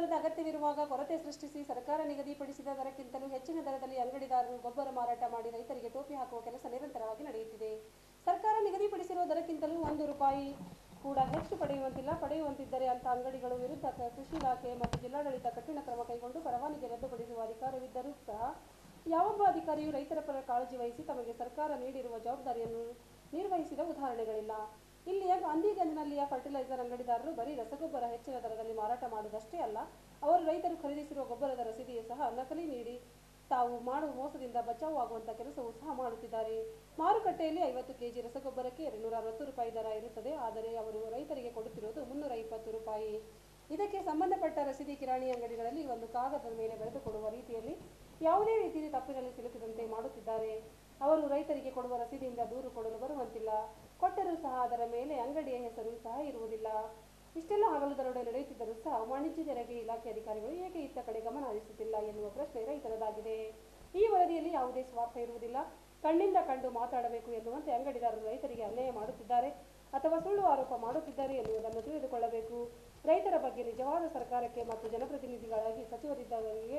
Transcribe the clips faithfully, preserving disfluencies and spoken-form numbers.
ಗೊಬ್ಬರದ ಅಗತ್ಯವಿರುವಾಗ ಕೊರತೆ ಸೃಷ್ಟಿಸಿ ಸರ್ಕಾರ ನಿಗದಿಪಡಿಸಿದ ದರಕ್ಕಿಂತಲೂ ಹೆಚ್ಚಿನ ದರದಲ್ಲಿ ಅಂಗಡಿದಾರರು ಗೊಬ್ಬರ ಮಾರಾಟ ಮಾಡಿ ರೈತರಿಗೆ ಟೋಪಿ ಹಾಕುವ ಕೆಲಸ ನಿರಂತರವಾಗಿ ನಡೆಯುತ್ತಿದೆ. ಸರ್ಕಾರ ನಿಗದಿಪಡಿಸಿರುವ ದರಕ್ಕಿಂತಲೂ ಒಂದು ರೂಪಾಯಿ ಕೂಡ ಹೆಚ್ಚು ಪಡೆಯುವಂತಿಲ್ಲ. ಪಡೆಯುವಂತಿದ್ದರೆ ಅಂತ ಅಂಗಡಿಗಳು ವಿರುದ್ಧ ಕೃಷಿ ಇಲಾಖೆ ಮತ್ತು ಜಿಲ್ಲಾಡಳಿತ ಕಠಿಣ ಕ್ರಮ ಕೈಗೊಂಡು ಪರವಾನಗಿ ರದ್ದುಪಡಿಸುವ ಅಧಿಕಾರವಿದ್ದರೂ ಸಹ ಯಾವೊಬ್ಬ ಅಧಿಕಾರಿಯು ರೈತರ ಪರ ಕಾಳಜಿ ವಹಿಸಿ ತಮಗೆ ಸರ್ಕಾರ ನೀಡಿರುವ ಜವಾಬ್ದಾರಿಯನ್ನು ನಿರ್ವಹಿಸಿದ ಉದಾಹರಣೆಗಳಿಲ್ಲ. ಇಲ್ಲಿಯ ಗಾಂಧಿಗಂಜ್ನಲ್ಲಿಯ ಫರ್ಟಿಲೈಸರ್ ಅಂಗಡಿದಾರರು ಬರೀ ರಸಗೊಬ್ಬರ ಹೆಚ್ಚಿನ ದರದಲ್ಲಿ ಮಾರಾಟ ಮಾಡುವುದಷ್ಟೇ ಅಲ್ಲ, ಅವರು ರೈತರು ಖರೀದಿಸಿರುವ ಗೊಬ್ಬರದ ರಸೀದಿಯು ಸಹ ನಕಲಿ ನೀಡಿ ತಾವು ಮಾಡುವ ಮೋಸದಿಂದ ಬಚಾವು ಆಗುವಂಥ ಕೆಲಸವೂ ಸಹ ಮಾಡುತ್ತಿದ್ದಾರೆ. ಮಾರುಕಟ್ಟೆಯಲ್ಲಿ ಐವತ್ತು ಕೆಜಿ ರಸಗೊಬ್ಬರಕ್ಕೆ ಎರಡುನೂರ ಅರವತ್ತು ರೂಪಾಯಿ ದರ ಇರುತ್ತದೆ. ಆದರೆ ಅವರು ರೈತರಿಗೆ ಕೊಡುತ್ತಿರುವುದು ಮುನ್ನೂರ ಇಪ್ಪತ್ತು ರೂಪಾಯಿ. ಇದಕ್ಕೆ ಸಂಬಂಧಪಟ್ಟ ರಸೀದಿ ಕಿರಾಣಿ ಅಂಗಡಿಗಳಲ್ಲಿ ಒಂದು ಕಾಗದದ ಮೇಲೆ ಬರೆದುಕೊಡುವ ರೀತಿಯಲ್ಲಿ ಯಾವುದೇ ರೀತಿಯಲ್ಲಿ ತಪ್ಪಿನಲ್ಲಿ ಸಿಲುಕಿದಂತೆ ಮಾಡುತ್ತಿದ್ದಾರೆ. ಅವರು ರೈತರಿಗೆ ಕೊಡುವ ರಸೀದಿಯಿಂದ ದೂರು ಕೊಡಲು ಬರುವಂತಿಲ್ಲ. ಕೊಟ್ಟರೂ ಸಹ ಅದರ ಮೇಲೆ ಅಂಗಡಿಯ ಹೆಸರು ಸಹ ಇರುವುದಿಲ್ಲ. ಇಷ್ಟೆಲ್ಲ ಹಗಲು ದರೋಡೆ ನಡೆಯುತ್ತಿದ್ದರೂ ಸಹ ವಾಣಿಜ್ಯ ತೆರಿಗೆ ಇಲಾಖೆ ಅಧಿಕಾರಿಗಳು ಏಕೆ ಇತ್ತ ಕಡೆ ಗಮನ ಹರಿಸುತ್ತಿಲ್ಲ ಎನ್ನುವ ಪ್ರಶ್ನೆ ರೈತರದಾಗಿದೆ. ಈ ವರದಿಯಲ್ಲಿ ಯಾವುದೇ ಸ್ವಾರ್ಥ ಇರುವುದಿಲ್ಲ. ಕಣ್ಣಿಂದ ಕಂಡು ಮಾತಾಡಬೇಕು ಎನ್ನುವಂತೆ ಅಂಗಡಿದಾರರು ರೈತರಿಗೆ ಅನ್ಯಾಯ ಮಾಡುತ್ತಿದ್ದಾರೆ ಅಥವಾ ಸುಳ್ಳು ಆರೋಪ ಮಾಡುತ್ತಿದ್ದಾರೆ ಎನ್ನುವುದನ್ನು ತಿಳಿದುಕೊಳ್ಳಬೇಕು. ರೈತರ ಬಗ್ಗೆ ನಿಜವಾದ ಸರ್ಕಾರಕ್ಕೆ ಮತ್ತು ಜನಪ್ರತಿನಿಧಿಗಳಾಗಿ ಸಚಿವರಿದ್ದವರಿಗೆ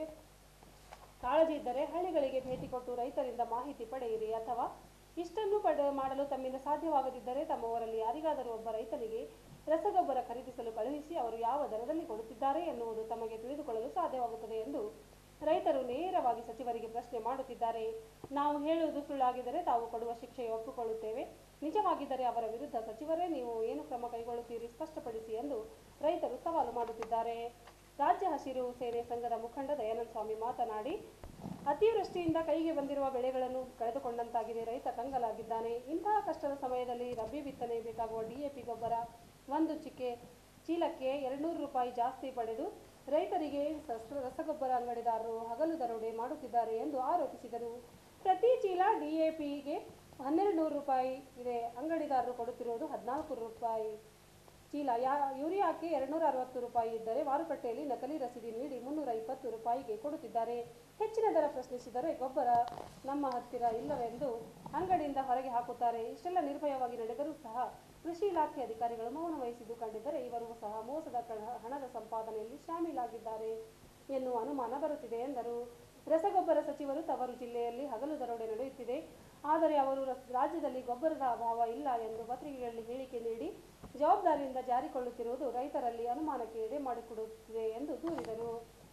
ಕಾಳಜಿ ಇದ್ದರೆ ಹಳ್ಳಿಗಳಿಗೆ ಭೇಟಿ ಕೊಟ್ಟು ರೈತರಿಂದ ಮಾಹಿತಿ ಪಡೆಯಿರಿ. ಅಥವಾ ಇಷ್ಟನ್ನು ಪಡೆ ಮಾಡಲು ತಮ್ಮಿಂದ ಸಾಧ್ಯವಾಗದಿದ್ದರೆ ತಮ್ಮವರಲ್ಲಿ ಯಾರಿಗಾದರೂ ಒಬ್ಬ ರೈತನಿಗೆ ರಸಗೊಬ್ಬರ ಖರೀದಿಸಲು ಕಳುಹಿಸಿ ಅವರು ಯಾವ ದರದಲ್ಲಿ ಕೊಡುತ್ತಿದ್ದಾರೆ ಎನ್ನುವುದು ತಮಗೆ ತಿಳಿದುಕೊಳ್ಳಲು ಸಾಧ್ಯವಾಗುತ್ತದೆ ಎಂದು ರೈತರು ನೇರವಾಗಿ ಸಚಿವರಿಗೆ ಪ್ರಶ್ನೆ ಮಾಡುತ್ತಿದ್ದಾರೆ. ನಾವು ಹೇಳುವುದು ಸುಳ್ಳಾಗಿದ್ದರೆ ತಾವು ಕೊಡುವ ಶಿಕ್ಷೆಗೆ ಒಪ್ಪಿಕೊಳ್ಳುತ್ತೇವೆ. ನಿಜವಾಗಿದ್ದರೆ ಅವರ ವಿರುದ್ಧ ಸಚಿವರೇ ನೀವು ಏನು ಕ್ರಮ ಕೈಗೊಳ್ಳುತ್ತೀರಿ ಸ್ಪಷ್ಟಪಡಿಸಿ ಎಂದು ರೈತರು ಸವಾಲು ಮಾಡುತ್ತಿದ್ದಾರೆ. ರಾಜ್ಯ ಹಸಿರು ಸೇನೆ ಸಂಘದ ಮುಖಂಡ ದಯಾನಂದ ಸ್ವಾಮಿ ಮಾತನಾಡಿ, ಅತಿವೃಷ್ಟಿಯಿಂದ ಕೈಗೆ ಬಂದಿರುವ ಬೆಳೆಗಳನ್ನು ಕಳೆದುಕೊಂಡಂತಾಗಿದೆ. ರೈತ ಕಂಗಾಲಾಗಿದ್ದಾನೆ. ಇಂತಹ ಕಷ್ಟದ ಸಮಯದಲ್ಲಿ ರಬ್ಬಿ ಬಿತ್ತನೆ ಬೇಕಾಗುವ ಡಿಎಪಿ ಗೊಬ್ಬರ ಒಂದು ಚಿಕ್ಕೆ ಚೀಲಕ್ಕೆ ಎರಡ್ನೂರು ರೂಪಾಯಿ ಜಾಸ್ತಿ ಪಡೆದು ರೈತರಿಗೆ ರಸಗೊಬ್ಬರ ಅಂಗಡಿದಾರರು ಹಗಲು ದರೋಡೆ ಮಾಡುತ್ತಿದ್ದಾರೆ ಎಂದು ಆರೋಪಿಸಿದರು. ಪ್ರತಿ ಚೀಲ ಡಿಎಪಿಗೆ ಹನ್ನೆರಡು ನೂರು ರೂಪಾಯಿ ಇದೆ. ಅಂಗಡಿದಾರರು ಕೊಡುತ್ತಿರುವುದು ಹದಿನಾಲ್ಕು ರೂಪಾಯಿ ಚೀಲ. ಯಾ ಯೂರಿಯಾಕ್ಕೆ ಎರಡ್ನೂರ ಅರವತ್ತು ರೂಪಾಯಿ ಇದ್ದರೆ ಮಾರುಕಟ್ಟೆಯಲ್ಲಿ ನಕಲಿ ರಸೀದಿ ನೀಡಿ ಮುನ್ನೂರ ಇಪ್ಪತ್ತು ರೂಪಾಯಿಗೆ ಕೊಡುತ್ತಿದ್ದಾರೆ. ಹೆಚ್ಚಿನ ದರ ಪ್ರಶ್ನಿಸಿದರೆ ಗೊಬ್ಬರ ನಮ್ಮ ಹತ್ತಿರ ಇಲ್ಲವೆಂದು ಅಂಗಡಿಯಿಂದ ಹೊರಗೆ ಹಾಕುತ್ತಾರೆ. ಇಷ್ಟೆಲ್ಲ ನಿರ್ಭಯವಾಗಿ ನಡೆದರೂ ಸಹ ಕೃಷಿ ಇಲಾಖೆ ಅಧಿಕಾರಿಗಳು ಮೌನ ವಹಿಸಿದ್ದು ಕಂಡಿದ್ದರೆ ಇವರು ಸಹ ಮೋಸದ ಹಣದ ಸಂಪಾದನೆಯಲ್ಲಿ ಶಾಮೀಲಾಗಿದ್ದಾರೆ ಎನ್ನುವ ಅನುಮಾನ ಬರುತ್ತಿದೆ ಎಂದರು. ರಸಗೊಬ್ಬರ ಸಚಿವರು ತವರು ಜಿಲ್ಲೆಯಲ್ಲಿ ಹಗಲು ದರೋಡೆ ನಡೆಯುತ್ತಿದೆ, ಆದರೆ ಅವರು ರಾಜ್ಯದಲ್ಲಿ ಗೊಬ್ಬರದ ಅಭಾವ ಇಲ್ಲ ಎಂದು ಪತ್ರಿಕೆಗಳಲ್ಲಿ ಹೇಳಿಕೆ ನೀಡಿ ಜವಾಬ್ದಾರಿಯಿಂದ ಜಾರಿಕೊಳ್ಳುತ್ತಿರುವುದು ರೈತರಲ್ಲಿ ಅನುಮಾನಕ್ಕೆ ಎಡೆ ಮಾಡಿಕೊಡುತ್ತಿದೆ ಎಂದು ದೂರಿದರು.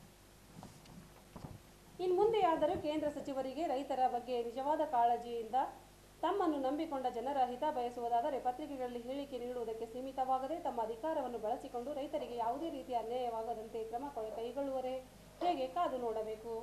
ಇನ್ನು ಮುಂದೆಯಾದರೂ ಕೇಂದ್ರ ಸಚಿವರಿಗೆ ರೈತರ ಬಗ್ಗೆ ನಿಜವಾದ ಕಾಳಜಿಯಿಂದ ತಮ್ಮನ್ನು ನಂಬಿಕೊಂಡ ಜನರ ಹಿತ ಬಯಸುವುದಾದರೆ ಪತ್ರಿಕೆಗಳಲ್ಲಿ ಹೇಳಿಕೆ ನೀಡುವುದಕ್ಕೆ ಸೀಮಿತವಾಗದೆ ತಮ್ಮ ಅಧಿಕಾರವನ್ನು ಬಳಸಿಕೊಂಡು ರೈತರಿಗೆ ಯಾವುದೇ ರೀತಿಯ ಅನ್ಯಾಯವಾಗದಂತೆ ಕ್ರಮ ಕೈಗೊಳ್ಳುವರೇ ಹೇಗೆ ಕಾದು ನೋಡಬೇಕು.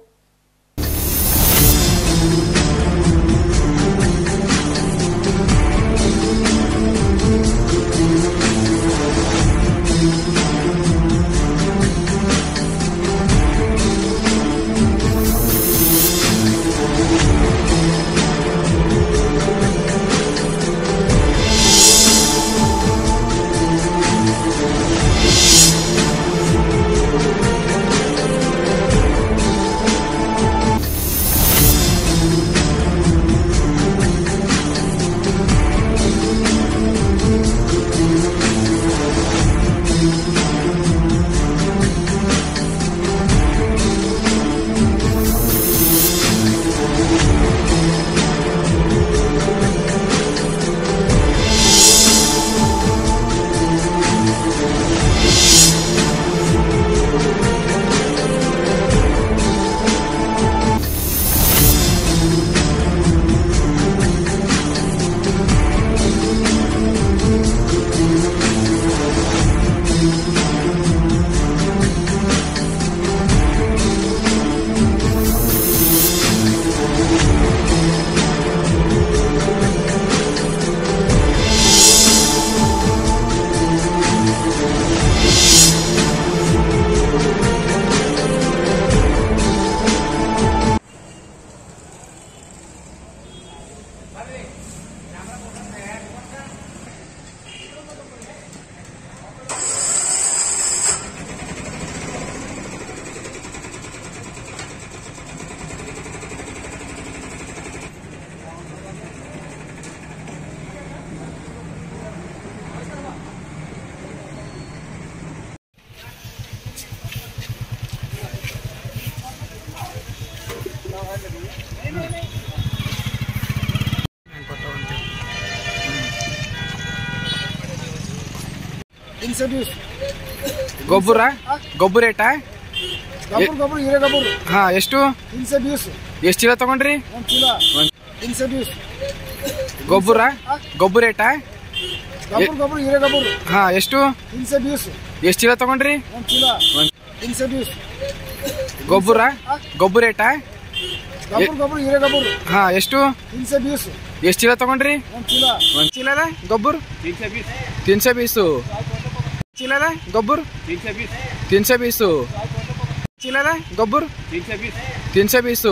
तीनशे वीस ಗೊಬ್ಬರ ಗೊಬ್ಬರ ರೇಟಾ ಗೊಬ್ಬರ ಗೊಬ್ಬರ ಹಿರೇ ಗೊಬ್ಬರ ಹಾಂ ಎಷ್ಟು तीनशे वीस ಎಷ್ಟು ಚೀಲ ತಗೊಂಡ್ರಿ ಒಂದು ಚೀಲ तीनशे वीस ಗೊಬ್ಬರ ಗೊಬ್ಬರ ರೇಟಾ ಗೊಬ್ಬರ ಗೊಬ್ಬರ ಹಿರೇ ಗೊಬ್ಬರ ಹಾಂ ಎಷ್ಟು तीनशे वीस ಎಷ್ಟು ಚೀಲ ತಗೊಂಡ್ರಿ ಒಂದು ಚೀಲ तीनशे वीस ಗೊಬ್ಬರ ಗೊಬ್ಬರ ರೇಟಾ ಗೊಬ್ಬರ ಗೊಬ್ಬರ ಹಿರೇ ಗೊಬ್ಬರ ಹಾಂ ಎಷ್ಟು तीनशे वीस ಎಷ್ಟು ಚೀಲ ತಗೊಂಡ್ರಿ ಒಂದು ಚೀಲ ಒಂದು ಚೀಲದ ಗೊಬ್ಬರ तीनशे बीस ಚೀಲದ ಗೊಬ್ಬರ तीनशे बीस ಚೀಲದ ಗೊಬ್ಬರ तीनशे बीस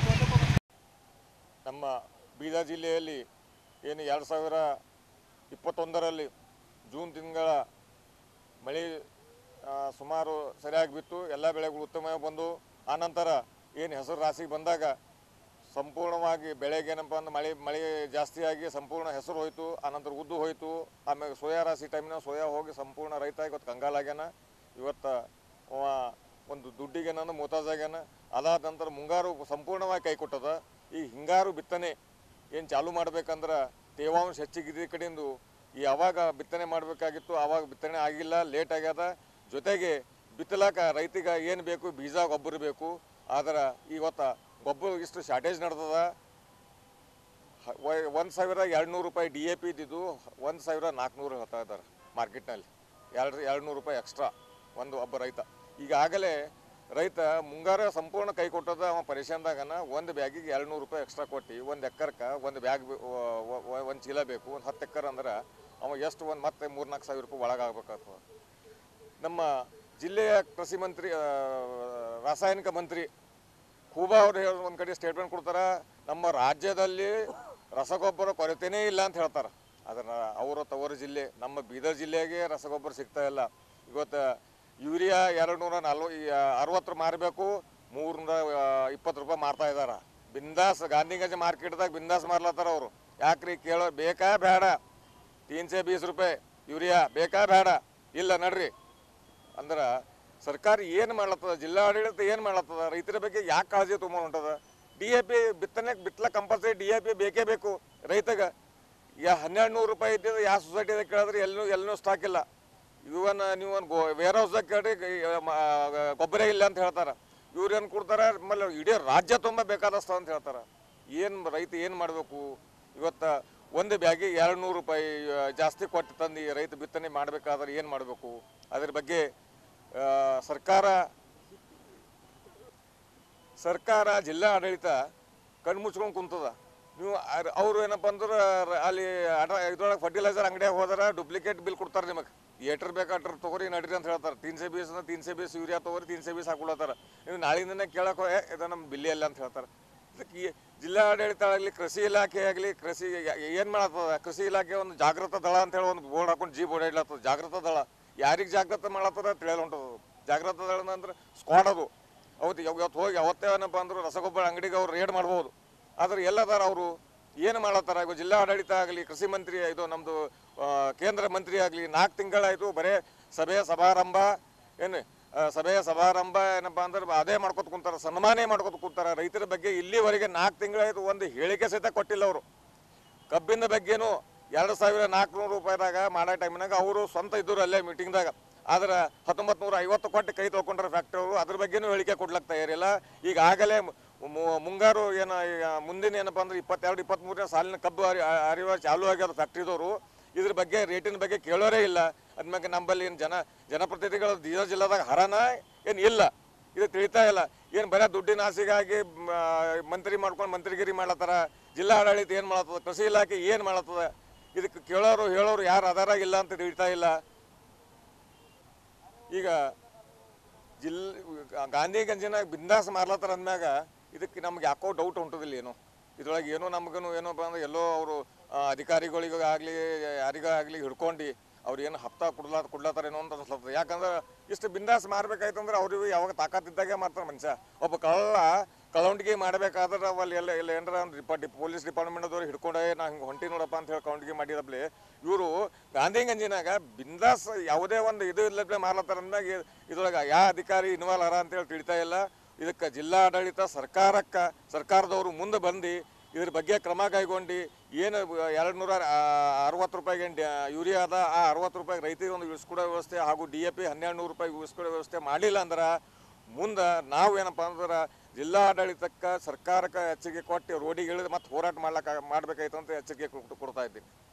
ನಮ್ಮ ಬೀದರ್ ಜಿಲ್ಲೆಯಲ್ಲಿ ಏನು ಎರಡು ಸಾವಿರ ಇಪ್ಪತ್ತೊಂದರಲ್ಲಿ ಜೂನ್ ತಿಂಗಳ ಮಳೆ ಸುಮಾರು ಸರಿಯಾಗಿ ಬಿತ್ತು, ಎಲ್ಲ ಬೆಳೆಗಳು ಉತ್ತಮವಾಗಿ ಬಂದು ಆನಂತರ ಏನು ಹೆಸರು ರಾಶಿಗೆ ಬಂದಾಗ ಸಂಪೂರ್ಣವಾಗಿ ಬೆಳೆಗೆ ಏನಪ್ಪ ಅಂದ್ರೆ ಮಳೆ ಮಳೆ ಜಾಸ್ತಿಯಾಗಿ ಸಂಪೂರ್ಣ ಹೆಸರು ಹೋಯಿತು, ಆನಂತರ ಉದ್ದು ಹೋಯಿತು. ಆಮೇಲೆ ಸೋಯಾ ರಾಶಿ ಟೈಮ್ನಾಗ ಸೋಯಾ ಹೋಗಿ ಸಂಪೂರ್ಣ ರೈತ ಇವತ್ತು ಕಂಗಾಲಾಗ್ಯಾನ. ಇವತ್ತು ಒಂದು ದುಡ್ಡಿಗೆ ನಾನು ಮೋತಾಜಾಗ್ಯಾನ. ಅದಾದ ನಂತರ ಮುಂಗಾರು ಸಂಪೂರ್ಣವಾಗಿ ಕೈ ಕೊಟ್ಟದ. ಈ ಹಿಂಗಾರು ಬಿತ್ತನೆ ಏನು ಚಾಲು ಮಾಡ್ಬೇಕಂದ್ರೆ ತೇವಾಂಶ ಹೆಚ್ಚಿಗಿದ್ದ ಕಡೆಯಿಂದ ಈ ಅವಾಗ ಬಿತ್ತನೆ ಮಾಡಬೇಕಾಗಿತ್ತು, ಆವಾಗ ಬಿತ್ತನೆ ಆಗಿಲ್ಲ, ಲೇಟ್ ಆಗ್ಯದ. ಜೊತೆಗೆ ಬಿತ್ತಲಾಕ ರೈತಿಗೆ ಏನು ಬೇಕು, ಬೀಜ ಗೊಬ್ಬರ ಬೇಕು. ಆದ್ರೆ ಇವತ್ತು ಗೊಬ್ಬರ ಇಷ್ಟು ಶಾರ್ಟೇಜ್ ನಡೆದದ. ಒಂದು ಸಾವಿರ ಎರಡು ನೂರು ರೂಪಾಯಿ ಡಿ ಎ ಪಿ ಇದ್ದಿದ್ದು ಒಂದು ಸಾವಿರ ನಾಲ್ಕುನೂರು ಹೇಳ್ತಾ ಇದ್ದಾರೆ ಮಾರ್ಕೆಟ್ನಲ್ಲಿ. ಎರಡು ಎರಡು ನೂರು ರೂಪಾಯಿ ಎಕ್ಸ್ಟ್ರಾ ಒಂದು ಒಬ್ಬ ರೈತ. ಈಗಾಗಲೇ ರೈತ ಮುಂಗಾರ ಸಂಪೂರ್ಣ ಕೈ ಕೊಟ್ಟದ. ಅವ ಪರೇಶಾನ್ದಾಗನ ಒಂದು ಬ್ಯಾಗಿಗೆ ಎರಡು ನೂರು ರೂಪಾಯಿ ಎಕ್ಸ್ಟ್ರಾ ಕೊಟ್ಟು ಒಂದು ಎಕ್ಕರ್ಗೆ ಒಂದು ಬ್ಯಾಗ್ ಒಂದು ಚೀಲ ಬೇಕು. ಒಂದು ಹತ್ತು ಎಕ್ಕರ್ ಅಂದ್ರೆ ಅವ ಎಷ್ಟು ಒಂದು ಮತ್ತೆ ಮೂರು ನಾಲ್ಕು ಸಾವಿರ ರೂಪಾಯಿ ಒಳಗಾಗಬೇಕಾಗ್ತದೆ. ನಮ್ಮ ಜಿಲ್ಲೆಯ ಕೃಷಿ ಮಂತ್ರಿ ರಾಸಾಯನಿಕ ಮಂತ್ರಿ ಖೂಬಾ ಅವರು ಹೇಳೋ ಒಂದು ಕಡೆ ಸ್ಟೇಟ್ಮೆಂಟ್ ಕೊಡ್ತಾರೆ, ನಮ್ಮ ರಾಜ್ಯದಲ್ಲಿ ರಸಗೊಬ್ಬರ ಕೊರತೆನೇ ಇಲ್ಲ ಅಂತ ಹೇಳ್ತಾರೆ. ಅದನ್ನು ಅವರ ತವರು ಜಿಲ್ಲೆ ನಮ್ಮ ಬೀದರ್ ಜಿಲ್ಲೆಗೆ ರಸಗೊಬ್ಬರ ಸಿಗ್ತಾ ಇಲ್ಲ. ಇವತ್ತು ಯೂರಿಯಾ ಎರಡು ನೂರ ನಲ್ವ ಅರವತ್ತು ಮಾರಬೇಕು, ಮೂರ್ನೂರ ಇಪ್ಪತ್ತು ರೂಪಾಯಿ ಮಾರ್ತಾ ಇದ್ದಾರೆ. ಬಿಂದಾಸ್ ಗಾಂಧಿಗಂಜ್ ಮಾರ್ಕೆಟ್ದಾಗ ಬಿಂದಾಸ್ ಮಾರ್ಲತ್ತಾರ ಅವರು. ಯಾಕ್ರಿ ಕೇಳೋ ಬೇಕಾ ಬೇಡ, ತೀನ್ಸೆ ಬೀಸ್ ರೂಪಾಯಿ ಯೂರಿಯಾ ಬೇಕಾ ಬೇಡ, ಇಲ್ಲ ನಡ್ರಿ ಅಂದ್ರೆ ಸರ್ಕಾರ ಏನು ಮಾಡ್ಲತ್ತದ, ಜಿಲ್ಲಾಡಳಿತ ಏನು ಮಾಡ್ಲತ್ತದ, ರೈತರ ಬಗ್ಗೆ ಯಾಕೆ ಕಾಳಜಿ ತೊಗೊಂಡು ಹೊಂಟದ. ಡಿ ಎ ಪಿ ಬಿತ್ತನೆಗೆ ಬಿತ್ತಲ ಕಂಪಲ್ಸರಿ ಡಿ ಎ ಪಿ ಬೇಕೇ ಬೇಕು ರೈತಗೆ. ಯಾ ಹನ್ನೆರಡು ನೂರು ರೂಪಾಯಿ ಇದ್ದಿದ್ದು ಯಾವ ಸೊಸೈಟಿದಾಗ ಕೇಳಿದ್ರೆ ಎಲ್ಲೂ ಎಲ್ಲೂ ಸ್ಟಾಕ್ ಇಲ್ಲ. ಇವನ್ ನೀವು ಒಂದು ಗೋ ವೇರ್ ಹೌಸ್ದಾಗ ಕೇಳ್ರಿ ಗೊಬ್ಬರ ಇಲ್ಲ ಅಂತ ಹೇಳ್ತಾರೆ. ಇವ್ರು ಏನು ಕೊಡ್ತಾರೆ, ಆಮೇಲೆ ಇಡೀ ರಾಜ್ಯ ತುಂಬ ಬೇಕಾದಸ್ತ ಅಂತ ಹೇಳ್ತಾರೆ. ಏನು ರೈತ ಏನು ಮಾಡಬೇಕು? ಇವತ್ತು ಒಂದು ಬ್ಯಾಗಿಗೆ ಎರಡು ನೂರು ರೂಪಾಯಿ ಜಾಸ್ತಿ ಕೊಟ್ಟು ತಂದು ರೈತ ಬಿತ್ತನೆ ಮಾಡಬೇಕಾದ್ರೆ ಏನು ಮಾಡಬೇಕು? ಅದ್ರ ಬಗ್ಗೆ ಸರ್ಕಾರ ಸರ್ಕಾರ ಜಿಲ್ಲಾ ಆಡಳಿತ ಕಣ್ಣು ಮುಚ್ಕೊಂಡು ಕುಂತದ. ನೀವು ಅವರು ಏನಪ್ಪ ಅಂದ್ರೆ ಅಲ್ಲಿ ಅಡ ಇದ್ರೊಳಗೆ ಫರ್ಟಿಲೈಸರ್ ಅಂಗಡಿಯಾಗ ಹೋದ್ರೆ ಡೂಪ್ಲಿಕೇಟ್ ಬಿಲ್ ಕೊಡ್ತಾರೆ. ನಿಮಗೆ ಏಟರ್ ಬೇಕು ಅಟ್ರ ತೊಗೊರಿ ನಡ್ರಿ ಅಂತ ಹೇಳ್ತಾರೆ. ತೀನ್ಸೆ ಬೀಸ್ ಅಂದ್ರೆ ತೀನ್ಸೆ ಬೀಸ್ ಯೂರಿಯಾ ತೊಗೊರಿ ತೀನ್ಸೆ ಬೀಸ್ ಹಾಕೊಳತ್ತಾರ. ನೀವು ನಾಳಿಂದನೇ ಕೇಳಕ್ಕೆ ಇದು ನಮ್ಮ ಬಿಲ್ಲಿ ಅಲ್ಲ ಅಂತ ಹೇಳ್ತಾರೆ. ಇದಕ್ಕೆ ಜಿಲ್ಲಾ ಆಡಳಿತ ಆಗಲಿ, ಕೃಷಿ ಇಲಾಖೆ ಆಗಲಿ, ಕೃಷಿ ಏನು ಮಾಡತ್ತದ, ಕೃಷಿ ಇಲಾಖೆ ಒಂದು ಜಾಗೃತ ದಳ ಅಂತ ಹೇಳಿ ಒಂದು ಬೋರ್ಡ್ ಹಾಕೊಂಡು ಜೀಪ್ ಓಡಾಡ್ಲತ್ತದ. ಜಾಗೃತ ದಳ ಯಾರಿಗೆ ಜಾಗೃತ ಮಾಡತ್ತದ ತಿಳಿಯಲ್ಲ ಹೊಂಟದು. ಜಾಗೃತ ದಳ ಅಂದ್ರೆ ಸ್ಕ್ವಾಡ್ ಅದು. ಅವತ್ತು ಇವತ್ತು ಹೋಗಿ ಅವತ್ತೇ ಏನಪ್ಪ ಅಂದ್ರೆ ರಸಗೊಬ್ಬರ ಅಂಗಡಿಗೆ ಅವ್ರು ರೇಡ್ ಮಾಡ್ಬೋದು. ಆದ್ರೆ ಎಲ್ಲದಾರ ಅವರು ಏನು ಮಾಡತ್ತಾರ? ಈಗ ಜಿಲ್ಲಾ ಆಡಳಿತ ಆಗಲಿ, ಕೃಷಿ ಮಂತ್ರಿ ಇದು ನಮ್ಮದು ಕೇಂದ್ರ ಮಂತ್ರಿ ಆಗಲಿ, ನಾಲ್ಕು ತಿಂಗಳಾಯಿತು ಬರೇ ಸಭೆಯ ಸಮಾರಂಭ ಏನು ಸಭೆಯ ಸಮಾರಂಭ ಏನಪ್ಪ ಅಂದ್ರೆ ಅದೇ ಮಾಡ್ಕೊತ ಕುಂತಾರ, ಸನ್ಮಾನ ಮಾಡ್ಕೊತ ಕುಂತಾರ. ರೈತರ ಬಗ್ಗೆ ಇಲ್ಲಿವರೆಗೆ ನಾಲ್ಕು ತಿಂಗಳಾಯಿತು ಒಂದು ಹೇಳಿಕೆ ಸಹಿತ ಕೊಟ್ಟಿಲ್ಲ ಅವರು. ಕಬ್ಬಿನ ಬಗ್ಗೆನೂ ಎರಡು ಸಾವಿರ ನಾಲ್ಕುನೂರು ರೂಪಾಯಿದಾಗ ಮಾಡೋ ಟೈಮ್ನಾಗ ಅವರು ಸ್ವಂತ ಇದ್ದರು ಅಲ್ಲೇ ಮೀಟಿಂಗ್ದಾಗ. ಆದ್ರೆ ಹತ್ತೊಂಬತ್ತು ನೂರ ಐವತ್ತು ಕೊಟ್ಟು ಕೈ ತೊಳ್ಕೊಂಡ್ರೆ ಫ್ಯಾಕ್ಟ್ರಿ ಅವರು, ಅದ್ರ ಬಗ್ಗೆನೂ ಹೇಳಿಕೆ ಕೊಡ್ಲಕ್ಕೆ ತಯಾರಿಲ್ಲ. ಈಗಾಗಲೇ ಮುಂಗಾರು ಏನು ಮುಂದಿನ ಏನಪ್ಪ ಅಂದ್ರೆ ಇಪ್ಪತ್ತೆರಡು ಇಪ್ಪತ್ತ್ಮೂರನೇ ಸಾಲಿನ ಕಬ್ಬು ಅರಿ ಅರಿವ ಚಾಲು ಆಗ್ಯದ ಫ್ಯಾಕ್ಟ್ರಿದವರು. ಇದ್ರ ಬಗ್ಗೆ ರೇಟಿನ ಬಗ್ಗೆ ಕೇಳೋರೇ ಇಲ್ಲ. ಅದ್ಮ್ಯಾಗೆ ನಂಬಲ್ಲಿ ಏನು ಜನ ಜನಪ್ರತಿನಿಧಿಗಳು ಬೀದರ್ ಜಿಲ್ಲಾದಾಗ ಹರನ ಏನು ಇಲ್ಲ, ಇದು ತಿಳಿತಾ ಇಲ್ಲ. ಏನು ಬರೀ ದುಡ್ಡಿನ ಆಸೆಗಾಗಿ ಮಂತ್ರಿ ಮಾಡ್ಕೊಂಡು ಮಂತ್ರಿಗಿರಿ ಮಾಡ್ಲತ್ತಾರ. ಜಿಲ್ಲಾ ಆಡಳಿತ ಏನು ಮಾಡತ್ತದ, ಕೃಷಿ ಇಲಾಖೆ ಏನು ಮಾಡತ್ತದ, ಇದಕ್ಕೆ ಕೇಳೋರು ಹೇಳೋರು ಯಾರು ಆಧಾರ ಇಲ್ಲ ಅಂತ ತಿಳಿತಾ ಇಲ್ಲ. ಈಗ ಜಿಲ್ ಗಾಂಧಿಗಂಜಿನಾಗ ಬಿಂದಾಸ್ ಮಾರ್ಲತ್ತಾರ ಅಂದ್ಮ್ಯಾಗ ಇದಕ್ಕೆ ನಮ್ಗೆ ಯಾಕೋ ಡೌಟ್ ಹೊಂಟೋದಿಲ್ಲ. ಏನೋ ಇದ್ರೊಳಗೆ ಏನೋ ನಮಗೂ ಏನಪ್ಪ ಅಂದ್ರೆ ಎಲ್ಲೋ ಅವರು ಅಧಿಕಾರಿಗಳಿಗಾಗಲಿ ಯಾರಿಗಾಗಲಿ ಹಿಡ್ಕೊಂಡು ಅವ್ರು ಏನು ಹಪ್ತಾ ಕೊಡ್ಲಾ ಕೊಡ್ಲತ್ತಾರೇನೋ ಅಂತ ಅನ್ಸ್ಲತ್ತದ. ಯಾಕಂದ್ರೆ ಇಷ್ಟು ಬಿಂದಾಸ್ ಮಾರ್ಬೇಕಾಯ್ತು ಅಂದ್ರೆ ಅವ್ರಿಗೆ ಯಾವಾಗ ತಾಕತ್ತಿದ್ದಾಗೆ ಮಾಡ್ತಾರೆ ಮನುಷ್ಯ. ಒಬ್ಬ ಕಳ್ಳ ಕಳೌಂಡಿಗೆ ಮಾಡಬೇಕಾದ್ರೆ ಅಲ್ಲಿ ಎಲ್ಲ ಎಲ್ಲ ಏನಾರ ಒಂದು ಡಿಪಾರ್ಟ್ ಪೊಲೀಸ್ ಡಿಪಾರ್ಟ್ಮೆಂಟ್ದವ್ರು ಹಿಡ್ಕೊಂಡೇ ನಾ ಹಿಂಗೆ ಹೊಂಟಿ ನೋಡಪ್ಪ ಅಂತ ಹೇಳಿ ಕೌಂಟಿಗೆ ಮಾಡಿರಪ್ಲೆ ಇವರು ಗಾಂಧಿಗಂಜಿನಾಗ ಬಿಂದಾಸ್ ಯಾವುದೇ ಒಂದು ಇದು ಇಲ್ಲಪ್ಲೆ ಮಾರ್ಲತ್ತಾರ ಅಂದಾಗ ಇದ್ರೊಳಗೆ ಯಾವ ಅಧಿಕಾರಿ ಇನ್ವಾಲ್ವ್ ಅರ ಅಂತೇಳಿ ತಿಳಿತಾ ಇಲ್ಲ. ಇದಕ್ಕೆ ಜಿಲ್ಲಾಡಳಿತ ಸರ್ಕಾರಕ್ಕೆ ಸರ್ಕಾರದವರು ಮುಂದೆ ಬಂದು ಇದ್ರ ಬಗ್ಗೆ ಕ್ರಮ ಕೈಗೊಂಡು ಏನು ಎರಡು ನೂರ ಅರವತ್ತು ರೂಪಾಯಿಗೆ ಯೂರಿಯಾದ ಆ ಅರವತ್ತು ರೂಪಾಯಿಗೆ ರೈತರಿಗೆ ಒಂದು ಇಳಿಸ್ಕೊಡೋ ವ್ಯವಸ್ಥೆ ಹಾಗೂ ಡಿ ಎ ಪಿ ಹನ್ನೆರಡು ನೂರು ರೂಪಾಯಿಗೆ ಇಳಿಸ್ಕೊಡೋ ವ್ಯವಸ್ಥೆ ಮಾಡಿಲ್ಲ ಅಂದ್ರೆ ಮುಂದೆ ನಾವು ಏನಪ್ಪ ಅಂದ್ರೆ ಜಿಲ್ಲಾಡಳಿತಕ್ಕೆ ಸರ್ಕಾರಕ್ಕೆ ಎಚ್ಚರಿಕೆ ಕೊಟ್ಟು ರೋಡಿಗೆ ಇಳಿದು ಮತ್ತೆ ಹೋರಾಟ ಮಾಡ್ಲಿಕ್ಕೆ ಮಾಡಬೇಕಾಯ್ತು ಅಂತ ಎಚ್ಚರಿಕೆ ಕೊಡ್ತಾ ಇದ್ದೀನಿ.